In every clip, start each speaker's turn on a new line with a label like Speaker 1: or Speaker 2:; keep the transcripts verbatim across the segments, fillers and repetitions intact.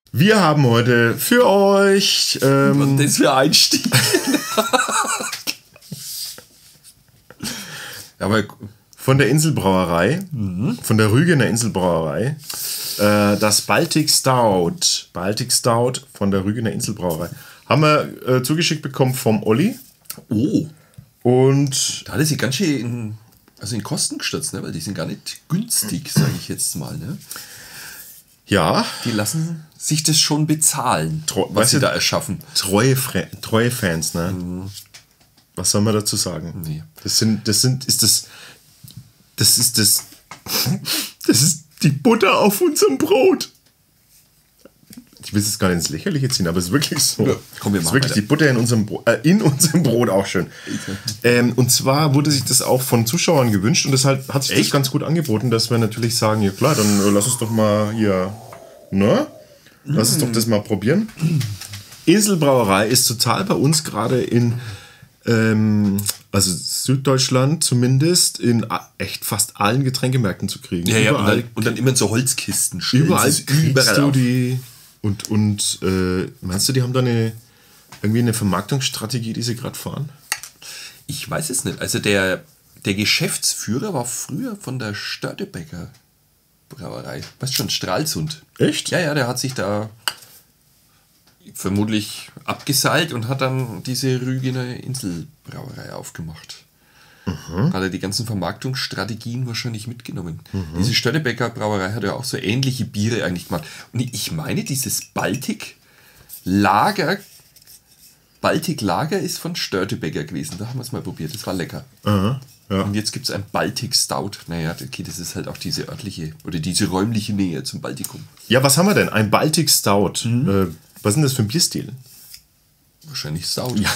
Speaker 1: Wir haben heute für euch... Ähm,
Speaker 2: Was ist das für ein Einstieg?
Speaker 1: Aber von der Inselbrauerei, mhm. von der Rügener Inselbrauerei, äh, das Baltic Stout. Baltic Stout von der Rügener Inselbrauerei. Haben wir äh, zugeschickt bekommen vom Olli.
Speaker 2: Oh.
Speaker 1: Und
Speaker 2: da hat er sich ganz schön in, also in Kosten gestürzt, ne? Weil die sind gar nicht günstig, sage ich jetzt mal. Ne?
Speaker 1: Ja.
Speaker 2: Die lassen sich das schon bezahlen,
Speaker 1: Treu,
Speaker 2: was sie
Speaker 1: du,
Speaker 2: da erschaffen.
Speaker 1: Treue, treue Fans, ne?
Speaker 2: Mhm.
Speaker 1: Was soll man dazu sagen?
Speaker 2: Nee.
Speaker 1: Das sind, das sind, ist das, das ist das, das ist die Butter auf unserem Brot. Ich will es gar nicht ins Lächerliche ziehen, aber es ist wirklich so.
Speaker 2: Ja, komm, wir
Speaker 1: es ist
Speaker 2: machen
Speaker 1: wirklich
Speaker 2: weiter.
Speaker 1: die Butter in unserem, Bro äh, in unserem Brot auch schön. Ähm, und zwar wurde sich das auch von Zuschauern gewünscht und deshalb hat sich
Speaker 2: Echt?
Speaker 1: das ganz gut angeboten, dass wir natürlich sagen, ja klar, dann äh, lass uns doch mal hier, ne? Lass uns doch das mal probieren. Inselbrauerei ist total bei uns gerade in, ähm, also Süddeutschland zumindest, in echt fast allen Getränkemärkten zu kriegen.
Speaker 2: Ja, ja, und
Speaker 1: überall,
Speaker 2: dann, und dann immer in so Holzkisten. stellen
Speaker 1: überall
Speaker 2: sie es
Speaker 1: kriegst
Speaker 2: überall
Speaker 1: du
Speaker 2: auf.
Speaker 1: die. Und, und äh, meinst du, die haben da eine, irgendwie eine Vermarktungsstrategie, die sie gerade fahren?
Speaker 2: Ich weiß es nicht. Also der, der Geschäftsführer war früher von der Störtebecker Brauerei. Weißt du schon, Stralsund.
Speaker 1: Echt?
Speaker 2: Ja, ja, der hat sich da vermutlich abgeseilt und hat dann diese Rügener Inselbrauerei aufgemacht. Mhm. Hat er die ganzen Vermarktungsstrategien wahrscheinlich mitgenommen. Mhm. Diese Störtebecker Brauerei hat ja auch so ähnliche Biere eigentlich gemacht. Und ich meine, dieses Baltic Lager, Baltic Lager ist von Störtebecker gewesen. Da haben wir es mal probiert. Das war lecker.
Speaker 1: Aha, ja.
Speaker 2: Und jetzt gibt es ein Baltic Stout. Naja, okay, das ist halt auch diese örtliche oder diese räumliche Nähe zum Baltikum.
Speaker 1: Ja, was haben wir denn? Ein Baltic Stout. Mhm. Äh, was ist denn das für ein Bierstil?
Speaker 2: Wahrscheinlich Stout.
Speaker 1: Ja.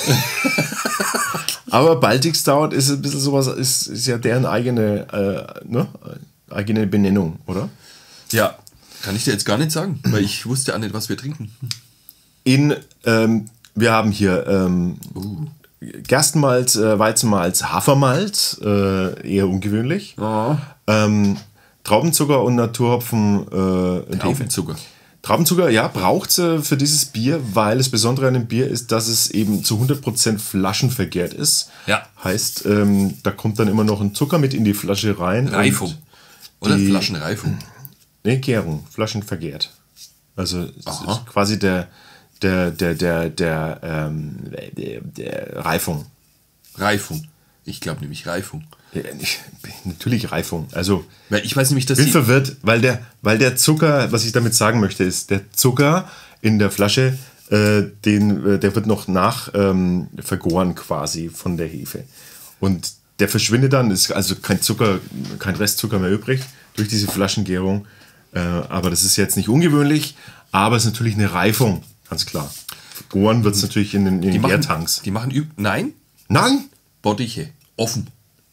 Speaker 1: Aber Baltic Stout ist ein bisschen sowas, ist, ist ja deren eigene, äh, ne? eigene Benennung, oder?
Speaker 2: Ja, kann ich dir jetzt gar nicht sagen, weil ich wusste auch nicht, was wir trinken.
Speaker 1: In, ähm, wir haben hier ähm,
Speaker 2: Uh.
Speaker 1: Gerstenmalz, äh, Weizenmalz, Hafermalz, äh, eher ungewöhnlich.
Speaker 2: Oh.
Speaker 1: Ähm, Traubenzucker und Naturhopfen. Äh,
Speaker 2: Traubenzucker.
Speaker 1: Traubenzucker, ja, braucht es äh, für dieses Bier, weil das Besondere an dem Bier ist, dass es eben zu hundert Prozent flaschenvergärt ist.
Speaker 2: Ja.
Speaker 1: Heißt, ähm, da kommt dann immer noch ein Zucker mit in die Flasche rein.
Speaker 2: Reifung. Oder
Speaker 1: die,
Speaker 2: Flaschenreifung.
Speaker 1: Nee, Gärung, flaschenvergärt. Also
Speaker 2: Aha.
Speaker 1: quasi der, der, der, der, der, ähm, der, der Reifung.
Speaker 2: Reifung. Ich glaube nämlich Reifung.
Speaker 1: Ja, nicht, natürlich Reifung. Also
Speaker 2: Weil ich weiß nämlich, dass
Speaker 1: bin
Speaker 2: die,
Speaker 1: verwirrt, weil der, weil der Zucker, was ich damit sagen möchte, ist, der Zucker in der Flasche, äh, den, äh, der wird noch nach ähm, vergoren quasi von der Hefe. Und der verschwindet dann, ist also kein Zucker, kein Restzucker mehr übrig durch diese Flaschengärung. Äh, aber das ist jetzt nicht ungewöhnlich, aber es ist natürlich eine Reifung, ganz klar. Vergoren wird es natürlich in den, in
Speaker 2: die
Speaker 1: den
Speaker 2: machen,
Speaker 1: Gärtanks.
Speaker 2: die machen üb Nein,
Speaker 1: Nein!
Speaker 2: Bottiche. Offen.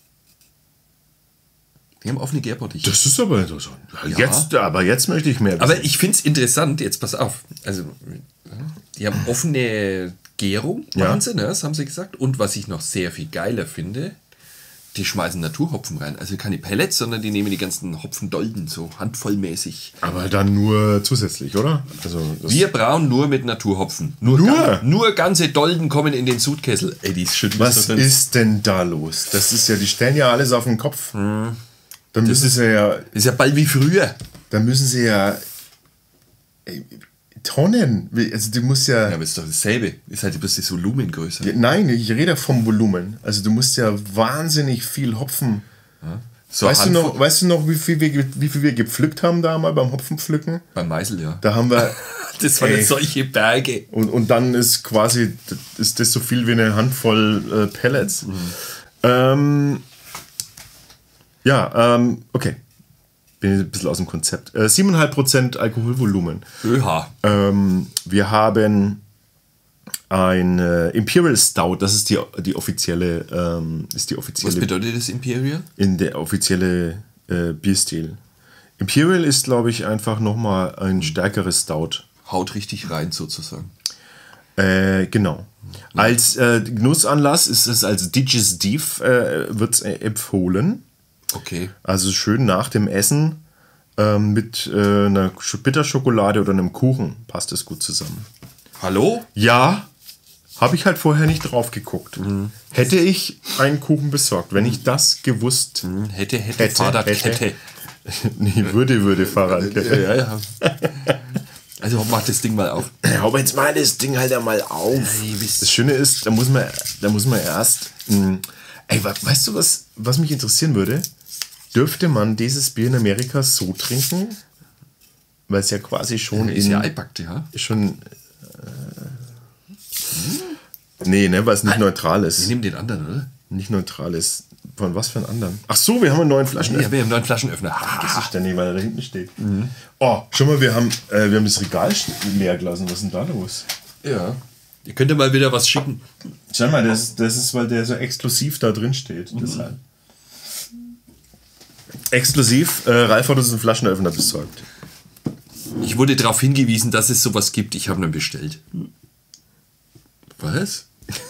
Speaker 2: Die haben offene Gärbottiche.
Speaker 1: Das ist aber interessant. Jetzt, aber jetzt möchte ich mehr wissen.
Speaker 2: Aber ich finde es interessant, jetzt pass auf. Also, die haben offene Gärung,
Speaker 1: Ja.
Speaker 2: machen sie, ne? Das haben sie gesagt. Und was ich noch sehr viel geiler finde, die schmeißen Naturhopfen rein. Also keine Pellets, sondern die nehmen die ganzen Hopfendolden so handvollmäßig.
Speaker 1: Aber dann nur zusätzlich, oder? Also das
Speaker 2: Wir brauen nur mit Naturhopfen. Nur?
Speaker 1: Nur?
Speaker 2: Gan nur ganze Dolden kommen in den Sudkessel. Ey, die schütteln
Speaker 1: was
Speaker 2: das dann-
Speaker 1: ist denn da los? Das ist ja, die stellen ja alles auf den Kopf.
Speaker 2: Hm.
Speaker 1: Dann müssen sie ja,
Speaker 2: Das ist ja bald wie früher.
Speaker 1: dann müssen sie ja ey, Tonnen. Wie- Also du musst ja,
Speaker 2: Ja, aber ist doch dasselbe. Ist halt bloß das Volumen größer.
Speaker 1: ja, nein, ich rede vom Volumen. Also du musst ja wahnsinnig viel Hopfen.
Speaker 2: So
Speaker 1: weißt, du
Speaker 2: Handvoll-
Speaker 1: noch, weißt du noch, wie viel, wir, ge- wie viel wir gepflückt haben da mal beim Hopfenpflücken?
Speaker 2: Beim Meißel, ja.
Speaker 1: Da haben wir.
Speaker 2: Das waren
Speaker 1: Ey.
Speaker 2: jetzt solche Berge.
Speaker 1: Und, und dann ist quasi, ist das so viel wie eine Handvoll äh, Pellets.
Speaker 2: Mhm.
Speaker 1: Ähm, ja, ähm, okay. Bin ein bisschen aus dem Konzept. Äh, sieben Komma fünf Prozent Alkoholvolumen.
Speaker 2: ÖH.
Speaker 1: Ähm, wir haben ein äh, Imperial Stout, das ist die, die offizielle, ähm, ist die
Speaker 2: Was
Speaker 1: offizielle,
Speaker 2: bedeutet das Imperial?
Speaker 1: in der offizielle äh, Bierstil. Imperial ist, glaube ich, einfach nochmal ein stärkeres Stout.
Speaker 2: Haut richtig rein sozusagen.
Speaker 1: Äh, genau. Als äh, Genussanlass ist es als Digestiv äh, wird äh, empfohlen.
Speaker 2: Okay.
Speaker 1: Also schön nach dem Essen ähm, mit äh, einer Bitterschokolade oder einem Kuchen passt es gut zusammen.
Speaker 2: Hallo?
Speaker 1: Ja, habe ich halt vorher nicht drauf geguckt. Mhm. Hätte ich einen Kuchen besorgt, wenn ich das gewusst
Speaker 2: mhm. hätte, hätte,
Speaker 1: hätte,
Speaker 2: Fahrradkette.
Speaker 1: hätte. Nee, würde, würde Fahrradkette.
Speaker 2: Ja, ja. Also mach das Ding mal auf.
Speaker 1: Hau jetzt mal das Ding halt einmal auf. Ja, das Schöne ist, da muss man, da muss man erst... Mh, ey, weißt du, was, was mich interessieren würde? Dürfte man dieses Bier in Amerika so trinken? Weil es ja quasi schon...
Speaker 2: Ja, ist
Speaker 1: in,
Speaker 2: ja eingepackt, ja.
Speaker 1: Schon... Nee, ne, weil es nicht ah, neutral ist.
Speaker 2: Wir nehmen den anderen, oder?
Speaker 1: Nicht neutral ist. Von was für einen anderen? Ach so, wir haben einen neuen Flaschenöffner.
Speaker 2: Ja, wir haben einen neuen Flaschenöffner.
Speaker 1: Das ist der nicht, weil er da hinten steht. Mhm. Oh, schau mal, wir haben, äh, wir haben das Regal leer gelassen. Was ist denn da los?
Speaker 2: Ja. Ihr könnt ja mal wieder was schicken.
Speaker 1: Schau mal, das, das ist, weil der so exklusiv da drin steht. Mhm. Deshalb. Exklusiv, äh, Ralf hat uns einen Flaschenöffner besorgt.
Speaker 2: Ich wurde darauf hingewiesen, dass es sowas gibt. Ich habe ihn bestellt. Was?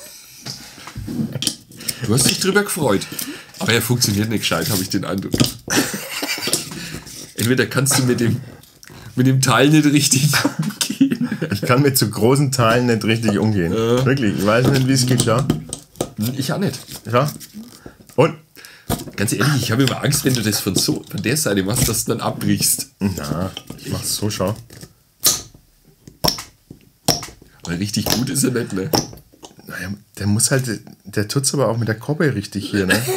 Speaker 2: Du hast dich drüber gefreut. Aber er funktioniert nicht gescheit, habe ich den Eindruck. Entweder kannst du mit dem, mit dem Teil nicht richtig umgehen.
Speaker 1: Ich kann mit so großen Teilen nicht richtig umgehen. Äh. Wirklich, ich weiß nicht, wie es geht, ja?
Speaker 2: Ich auch nicht.
Speaker 1: Ja? Und?
Speaker 2: Ganz ehrlich, ich habe immer Angst, wenn du das von, so, von der Seite machst, dass du dann abbrichst.
Speaker 1: Na, ich mach's so, schau.
Speaker 2: Aber richtig gut ist er nicht, ne?
Speaker 1: Naja, der muss halt, der tut's aber auch mit der Koppe richtig hier, ne?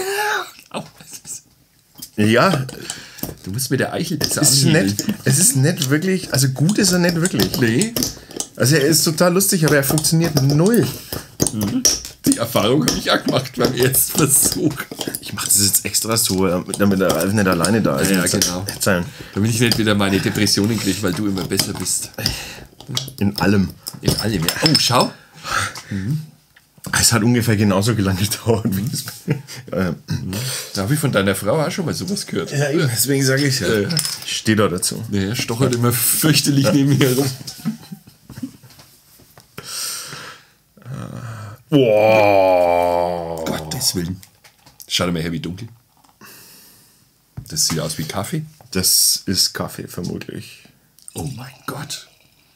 Speaker 1: Ja.
Speaker 2: Du musst mit der Eichel besser
Speaker 1: ist nett, Es ist nicht wirklich, also gut ist er nicht wirklich.
Speaker 2: Nee.
Speaker 1: Also er ist total lustig, aber er funktioniert null.
Speaker 2: Mhm. Die Erfahrung habe ich auch gemacht beim ersten Versuch.
Speaker 1: Ich mache das jetzt extra so, damit der Ralf nicht alleine da ist.
Speaker 2: Ja, ja genau.
Speaker 1: Erzählen.
Speaker 2: Damit ich nicht wieder meine Depressionen kriege, weil du immer besser bist.
Speaker 1: In allem.
Speaker 2: In allem, ja. Oh, schau.
Speaker 1: Mhm. Es hat ungefähr genauso lange gedauert wie das.
Speaker 2: Ja. Da habe ich von deiner Frau auch schon mal sowas gehört.
Speaker 1: Ja, eben, deswegen sage ich ja. ja. Ich stehe da dazu.
Speaker 2: Ja, er stochert immer fürchterlich neben mir herum.
Speaker 1: Wow.
Speaker 2: Gottes Willen. Schau dir mal her, wie dunkel. Das sieht aus wie Kaffee.
Speaker 1: Das ist Kaffee, vermutlich.
Speaker 2: Oh mein Gott.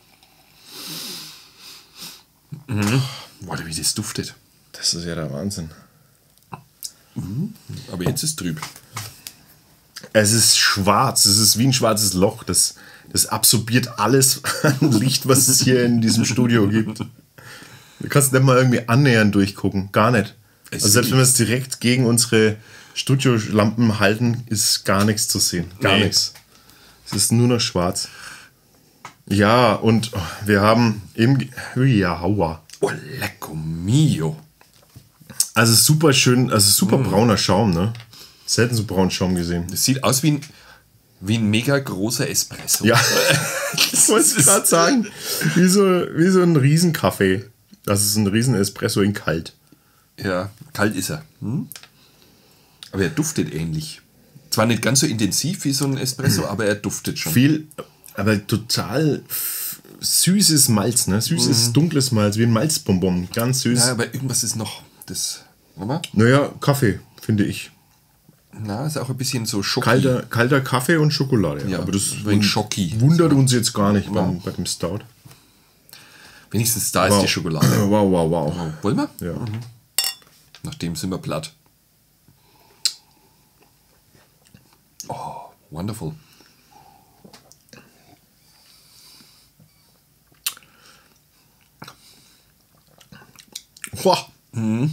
Speaker 2: Mhm. Warte, wie das duftet.
Speaker 1: Das ist ja der Wahnsinn.
Speaker 2: Mhm. Aber jetzt ist es trüb.
Speaker 1: Es ist schwarz. Es ist wie ein schwarzes Loch. Das, das absorbiert alles an Licht, was es hier in diesem Studio gibt. Du kannst nicht mal irgendwie annähernd durchgucken. Gar nicht. Also selbst wenn wir es direkt gegen unsere Studiolampen halten, ist gar nichts zu sehen. Gar nee. nichts. Es ist nur noch schwarz. Ja, und wir haben eben... Ja, Hauer.
Speaker 2: Oh, lecco mio.
Speaker 1: Also super schön, also super mm. brauner Schaum, ne? Selten so braunen Schaum gesehen.
Speaker 2: Das sieht aus wie ein, wie ein mega großer Espresso.
Speaker 1: Ja, ich wollte es gerade sagen. Wie so, wie so ein Riesenkaffee. Das ist ein Riesen-Espresso in kalt.
Speaker 2: Ja, kalt ist er. Hm? Aber er duftet ähnlich. Zwar nicht ganz so intensiv wie so ein Espresso, aber er duftet schon.
Speaker 1: Viel, aber total süßes Malz, ne? Süßes, mhm. dunkles Malz, wie ein Malzbonbon. Ganz süß.
Speaker 2: Ja, aber irgendwas ist noch. Das, Mama?
Speaker 1: Naja, Kaffee, finde ich.
Speaker 2: Na, ist auch ein bisschen so Schoki.
Speaker 1: Kalter, kalter Kaffee und Schokolade.
Speaker 2: Ja,
Speaker 1: aber das
Speaker 2: ein Schoki.
Speaker 1: Wundert uns jetzt gar nicht beim, bei dem Stout.
Speaker 2: Wenigstens da
Speaker 1: wow.
Speaker 2: ist die Schokolade.
Speaker 1: Wow, wow, wow.
Speaker 2: wow. Wollen wir?
Speaker 1: Ja.
Speaker 2: Mhm. Nachdem sind wir platt. Oh, wonderful.
Speaker 1: Wow.
Speaker 2: Mhm.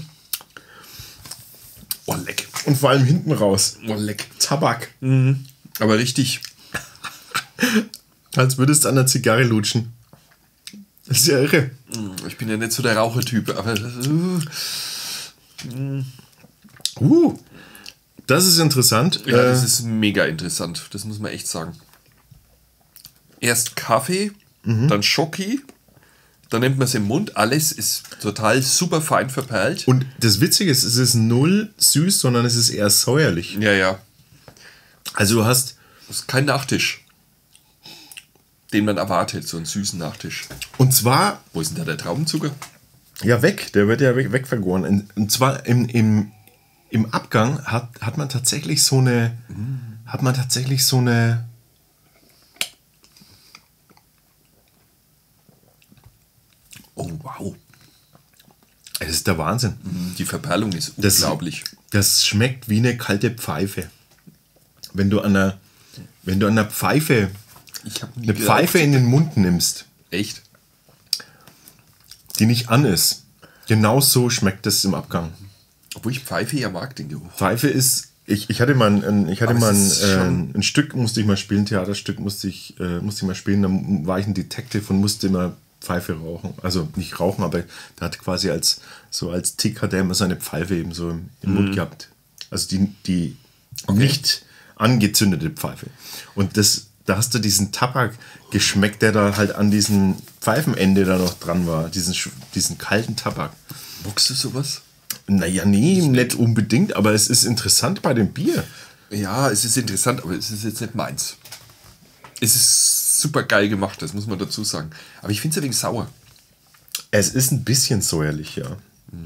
Speaker 2: Oh, leck.
Speaker 1: Und vor allem hinten raus.
Speaker 2: Oh, leck.
Speaker 1: Tabak.
Speaker 2: Mhm. Aber richtig.
Speaker 1: Als würdest du an der Zigarre lutschen. Das ist ja irre.
Speaker 2: Ich bin ja nicht so der Rauchertyp, aber...
Speaker 1: Uh, das ist interessant.
Speaker 2: Ja, äh, das ist mega interessant. Das muss man echt sagen. Erst Kaffee, mhm. dann Schoki, dann nimmt man es im Mund. Alles ist total super fein verperlt.
Speaker 1: Und das Witzige ist, es ist null süß, sondern es ist eher säuerlich.
Speaker 2: Ja, ja.
Speaker 1: Also du hast...
Speaker 2: Das ist kein Nachtisch, den man erwartet, so einen süßen Nachtisch.
Speaker 1: Und zwar...
Speaker 2: Wo ist denn da der Traubenzucker?
Speaker 1: Ja, weg. Der wird ja weg, wegvergoren. Und zwar im, im, im Abgang hat, hat man tatsächlich so eine... Mm. Hat man tatsächlich so eine...
Speaker 2: Oh, wow.
Speaker 1: Das ist der Wahnsinn.
Speaker 2: Die Verperlung ist
Speaker 1: Das,
Speaker 2: unglaublich.
Speaker 1: das schmeckt wie eine kalte Pfeife. Wenn du an einer, wenn du an einer Pfeife,
Speaker 2: Ich hab nie
Speaker 1: eine
Speaker 2: geraucht.
Speaker 1: Pfeife in den Mund nimmst,
Speaker 2: Echt?
Speaker 1: die nicht an ist, genau so schmeckt es im Abgang.
Speaker 2: Obwohl ich Pfeife ja mag, den Geruch.
Speaker 1: Pfeife ist, ich, ich hatte mal, ein, ich hatte
Speaker 2: Aber
Speaker 1: mal ein,
Speaker 2: es ist schon-
Speaker 1: äh, ein Stück, musste ich mal spielen, ein Theaterstück musste ich, äh, musste ich mal spielen, dann war ich ein Detective und musste immer Pfeife rauchen. Also nicht rauchen, aber der hat quasi als, so als Tick hat er immer seine Pfeife eben so im, im Mund gehabt. Also die, die nicht angezündete Pfeife. Und das, da hast du diesen Tabak-Geschmack, der da halt an diesem Pfeifenende da noch dran war. Diesen, sch- diesen kalten Tabak.
Speaker 2: Magst du sowas?
Speaker 1: Naja, nee, nicht unbedingt, aber es ist interessant bei dem Bier.
Speaker 2: Ja, es ist interessant, aber es ist jetzt nicht meins. Es ist super geil gemacht, das muss man dazu sagen. Aber ich finde es ein wenig sauer.
Speaker 1: Es ist ein bisschen säuerlich, ja.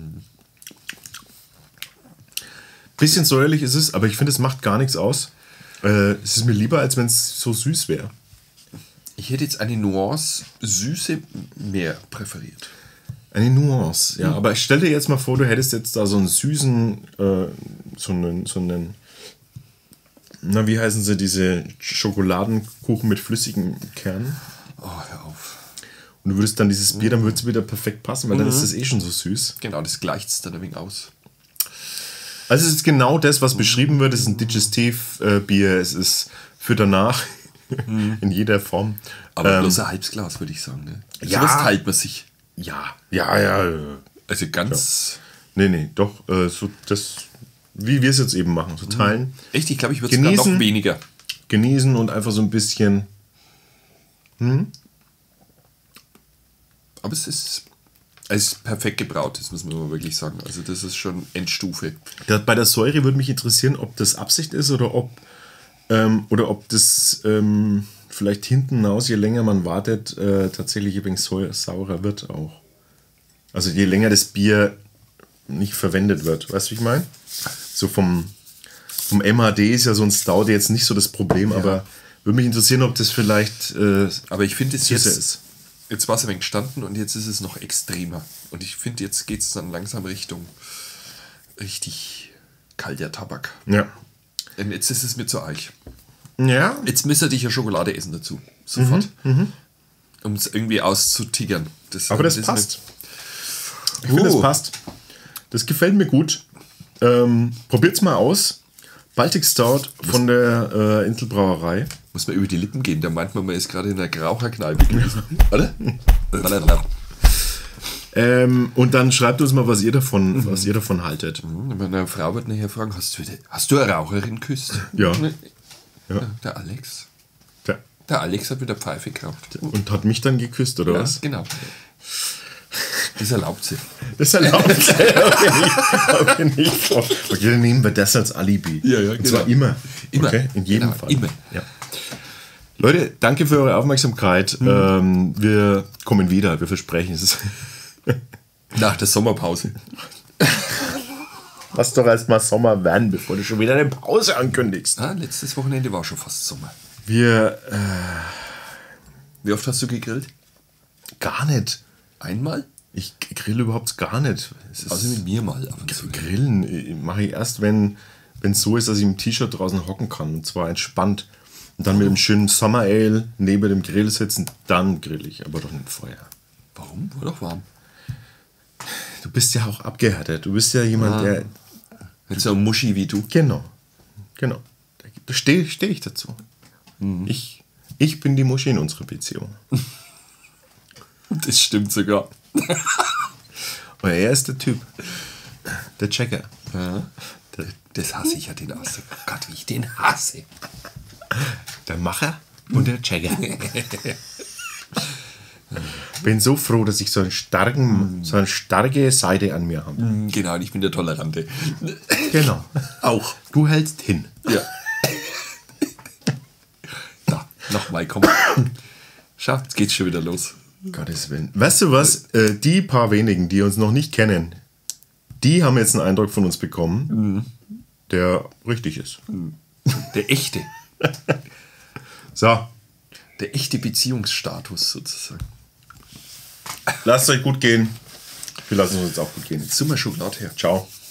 Speaker 1: Bisschen säuerlich ist es, aber ich finde, es macht gar nichts aus. Äh, es ist mir lieber, als wenn es so süß wäre.
Speaker 2: Ich hätte jetzt eine Nuance Süße mehr präferiert.
Speaker 1: Eine Nuance, ja. Aber ich stell dir jetzt mal vor, du hättest jetzt da so einen süßen, äh, so einen, so einen, na, wie heißen sie, diese Schokoladenkuchen mit flüssigen Kernen.
Speaker 2: Oh, hör auf.
Speaker 1: Und du würdest dann dieses Bier, dann würde es wieder perfekt passen, weil dann ist es eh schon so süß.
Speaker 2: Genau, das gleicht es dann ein wenig aus.
Speaker 1: Also es ist genau das, was beschrieben wird. Es ist ein Digestivbier. Es ist für danach in jeder Form.
Speaker 2: Aber
Speaker 1: Ähm,
Speaker 2: bloß ein halbes Glas, würde ich sagen. Ne?
Speaker 1: Ja.
Speaker 2: Sowas teilt man sich.
Speaker 1: ja, ja, ja. äh,
Speaker 2: Also ganz...
Speaker 1: Nee, nee, doch. Äh, so das, wie wir es jetzt eben machen. So teilen,
Speaker 2: Echt, ich glaube, ich würde sogar
Speaker 1: Genießen.
Speaker 2: noch weniger.
Speaker 1: genießen und einfach so ein bisschen.
Speaker 2: Aber es ist, es ist perfekt gebraut, das muss man mal wirklich sagen. Also das ist schon Endstufe.
Speaker 1: Da, bei der Säure würde mich interessieren, ob das Absicht ist oder ob, ähm, oder ob das ähm, vielleicht hinten raus, je länger man wartet, äh, tatsächlich ein wenig sau- saurer wird auch. Also je länger das Bier nicht verwendet wird. Weißt du, wie ich meine? So vom, vom M H D ist ja so ein Stout jetzt nicht so das Problem, aber würde mich interessieren, ob das vielleicht äh,
Speaker 2: Aber ich finde es
Speaker 1: süßer
Speaker 2: jetzt...
Speaker 1: ist.
Speaker 2: Jetzt war es ein wenig gestanden und jetzt ist es noch extremer. Und ich finde, jetzt geht es dann langsam Richtung richtig kalter Tabak.
Speaker 1: Ja.
Speaker 2: Und jetzt ist es mir zu eich.
Speaker 1: Ja,
Speaker 2: Jetzt müsst ihr dich ja Schokolade essen dazu. Sofort. Um es irgendwie auszutigern. Das,
Speaker 1: aber das,
Speaker 2: ist
Speaker 1: passt. Ich finde, das
Speaker 2: Oh.
Speaker 1: passt. Das gefällt mir gut. Ähm, probiert's mal aus. Baltic Stout von der äh, Inselbrauerei.
Speaker 2: Muss man über die Lippen gehen, da meint man, man ist gerade in einer Raucherkneipe gewesen. Oder?
Speaker 1: Ähm, und dann schreibt uns mal, was ihr davon, was ihr davon haltet.
Speaker 2: Meine Frau wird nachher fragen, hast du, hast du eine Raucherin geküsst?
Speaker 1: Ja.
Speaker 2: Ja. Der Alex.
Speaker 1: Ja.
Speaker 2: Der Alex hat wieder Pfeife geraucht.
Speaker 1: Und hat mich dann geküsst, oder
Speaker 2: Ja,
Speaker 1: was?
Speaker 2: genau. Das erlaubt sie.
Speaker 1: Das erlaubt es. Okay, nicht. Okay, nicht. Okay, dann nehmen wir das als Alibi.
Speaker 2: Ja, ja,
Speaker 1: Und zwar
Speaker 2: genau.
Speaker 1: immer.
Speaker 2: Immer.
Speaker 1: Okay? In jedem
Speaker 2: Genau,
Speaker 1: Fall.
Speaker 2: immer.
Speaker 1: Ja. Leute, danke für eure Aufmerksamkeit.
Speaker 2: Mhm.
Speaker 1: Ähm, wir kommen wieder, wir versprechen es.
Speaker 2: Nach der Sommerpause.
Speaker 1: Lass doch erstmal Sommer werden, bevor du schon wieder eine Pause ankündigst.
Speaker 2: Ah, letztes Wochenende war schon fast Sommer.
Speaker 1: Wir, äh,
Speaker 2: Wie oft hast du gegrillt?
Speaker 1: gar nicht.
Speaker 2: Einmal?
Speaker 1: Ich grill überhaupt gar nicht. Es ist,
Speaker 2: Also mit mir mal ab und zu.
Speaker 1: Grillen äh, mache ich erst, wenn es so ist, dass ich im T-Shirt draußen hocken kann. Und zwar entspannt. Und dann mit einem schönen Summer Ale neben dem Grill sitzen, dann grill ich, aber doch nicht vorher.
Speaker 2: Warum? War doch warm.
Speaker 1: Du bist ja auch abgehärtet. Du bist ja jemand,
Speaker 2: Ah.
Speaker 1: der.
Speaker 2: Nicht so ein Muschi wie du.
Speaker 1: Genau. Genau. Da stehe steh ich dazu. Ich, ich bin die Muschi in unserer Beziehung.
Speaker 2: Das stimmt sogar.
Speaker 1: Und er ist der Typ. Der Checker.
Speaker 2: Ja.
Speaker 1: Der,
Speaker 2: Das hasse ich ja, den Ausdruck. Oh Gott, wie ich den hasse.
Speaker 1: der Macher und der Checker. Bin so froh, dass ich so, einen starken, so eine starke Seite an mir habe.
Speaker 2: Genau, und ich bin der Tolerante.
Speaker 1: Genau.
Speaker 2: Auch.
Speaker 1: Du hältst hin.
Speaker 2: Ja. Da, nochmal, komm. Schau, jetzt geht's schon wieder los.
Speaker 1: Gottes Willen. Weißt du was? Äh, die paar wenigen, die uns noch nicht kennen, die haben jetzt einen Eindruck von uns bekommen, der richtig ist.
Speaker 2: Der echte.
Speaker 1: So.
Speaker 2: Der echte Beziehungsstatus sozusagen.
Speaker 1: lasst es euch gut gehen. Wir lassen es uns auch gut gehen.
Speaker 2: Jetzt sind wir schon laut her.
Speaker 1: Ciao.